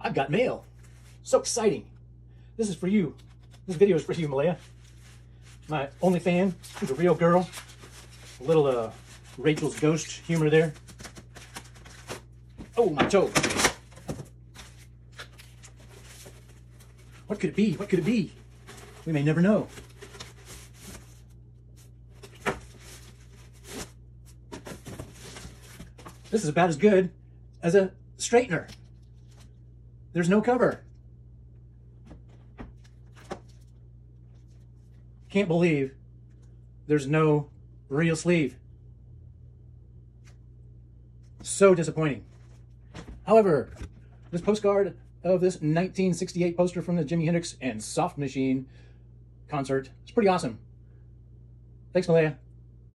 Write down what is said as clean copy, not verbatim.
I've got mail. So exciting. This is for you. This video is for you, Malea. My only fan, who's a real girl. A little Rachel's Ghost humor there. Oh, my toe. What could it be? What could it be? We may never know. This is about as good as a straightener. There's no cover. Can't believe there's no real sleeve. So disappointing. However, this postcard of this 1968 poster from the Jimi Hendrix and Soft Machine concert is pretty awesome. Thanks, Malea.